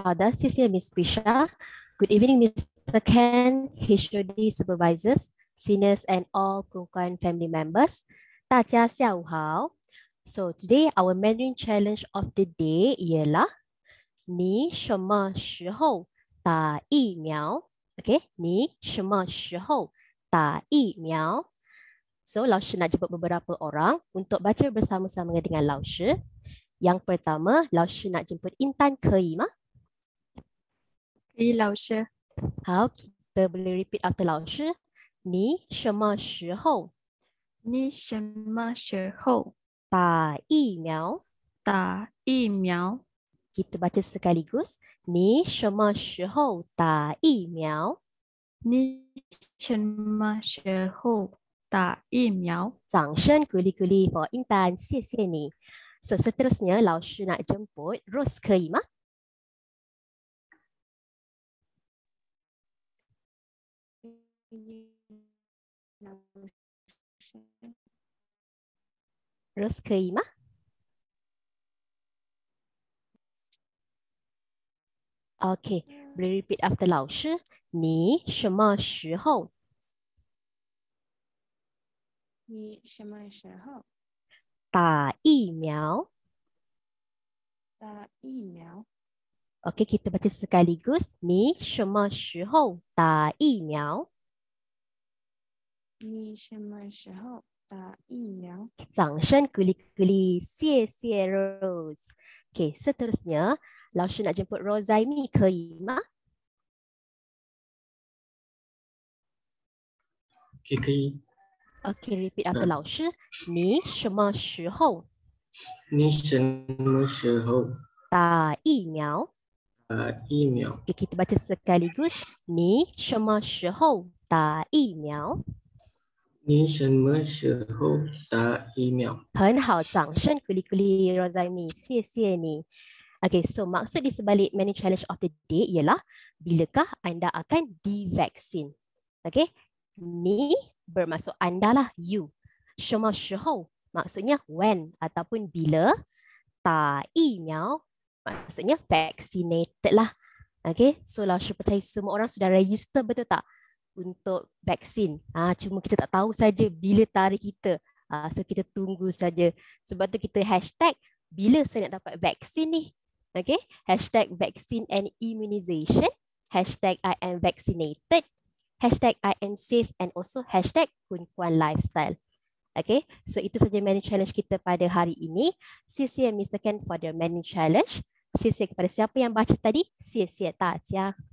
好的，谢谢 Miss Prisha. Good evening, Mr. Ken, HOD supervisors, seniors, and all Kungkuan family members. 大家下午好. So today our Mandarin challenge of the day ialah 你什么时候打疫苗? Okay, 你什么时候打疫苗? So, Laoshi nak jemput beberapa orang untuk baca bersama-sama dengan Laoshi. Yang pertama, Laoshi nak jemput Intan, 可以吗？ 可以，老师。 好，kita boleh repeat after 老师。你什么时候你什么时候打疫苗？ 打疫苗？ Kita baca sekaligus. 你什么时候打疫苗？ 你什么时候打疫苗？ 掌声鼓励鼓励 for Intan， 谢谢你。So, seterusnya, 老师 nak jemput Rose， 可以吗？Rose 可以吗？OK， boleh repeat after 老师。你什么时候你什么时候打疫苗打疫苗？ ？OK， kita baca sekaligus. 你什么时候打疫苗？ 你什么时候打疫苗？ 掌声鼓励鼓励，谢谢 Rose。OK， seterusnya, 老师 nak jemput Rozaimi， 可以吗 ？OK， 可以。 OK， repeat after 老师。你什么时候你什么时候打疫苗打疫苗？ ？OK， kita baca sekaligus. 你什么时候打疫苗？ 你什么时候打疫苗？ 很好，掌声鼓励鼓励 Rozaimi， 谢谢你。Okay, so maksud di sebalik mini challenge of the day ialah bilakah anda akan divaksin? Okay, ni bermaksud anda lah, you. 什么时候 maksudnya when ataupun bila. 打疫苗 maksudnya vaccinated lah. Okay, so Laoshi percaya semua orang sudah register, betul tak? Untuk vaksin. Cuma kita tak tahu saja bila tarikh kita. So kita tunggu saja. Sebab tu kita hashtag bila saya nak dapat vaksin ni. Okay, hashtag vaccine and immunization. Hashtag I am vaccinated. Hashtag I am safe and also hashtag Kungkuan lifestyle. Okay, so itu saja mini challenge kita pada hari ini. 谢谢 Mr. Ken for the mini challenge. 谢谢kepada siapa yang baca tadi. 谢谢大家。